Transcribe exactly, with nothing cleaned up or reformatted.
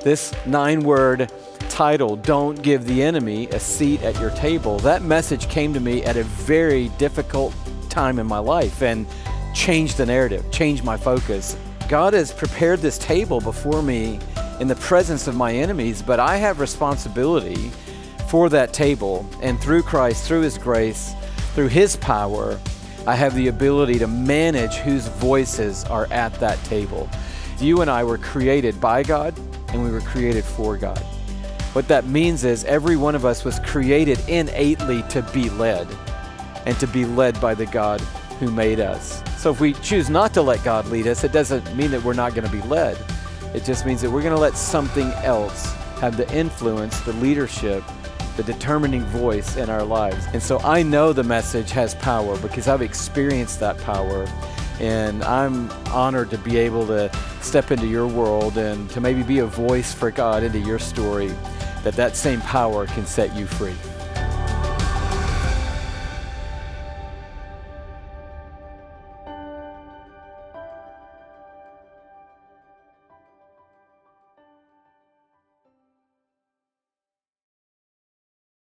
This nine-word title, Don't Give the Enemy a Seat at Your Table, that message came to me at a very difficult time in my life and changed the narrative, changed my focus. God has prepared this table before me in the presence of my enemies, but I have responsibility for that table, and through Christ, through His grace, through His power, I have the ability to manage whose voices are at that table. You and I were created by God, and we were created for God. What that means is every one of us was created innately to be led, and to be led by the God who made us. So if we choose not to let God lead us, it doesn't mean that we're not going to be led. It just means that we're going to let something else have the influence, the leadership, the determining voice in our lives. And so I know the message has power because I've experienced that power, and I'm honored to be able to step into your world and to maybe be a voice for God into your story, that that same power can set you free.